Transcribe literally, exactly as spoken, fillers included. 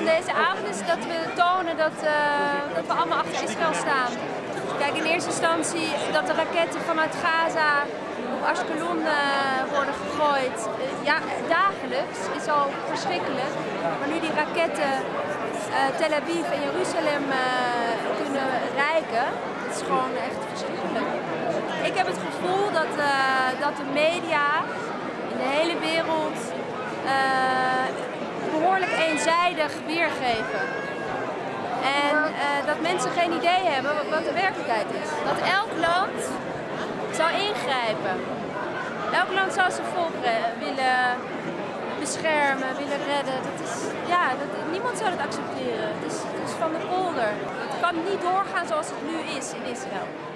van deze avond is dat we tonen dat, uh, dat we allemaal achter Israël staan. Kijk, in eerste instantie dat de raketten vanuit Gaza op Ashkelon uh, worden gegooid. Uh, ja, dagelijks is al verschrikkelijk. Maar nu die raketten uh, Tel Aviv en Jeruzalem uh, kunnen rijken, dat is gewoon echt verschrikkelijk. Ik heb het gevoel dat, uh, dat de media in de hele wereld uh, behoorlijk eenzijdig weergeven. En uh, dat mensen geen idee hebben wat de werkelijkheid is. Dat elk land zou ingrijpen. Elk land zou zijn volk willen beschermen, willen redden. Dat is, ja, dat, niemand zou dat accepteren. Het is, het is van de polder. Het kan niet doorgaan zoals het nu is in Israël.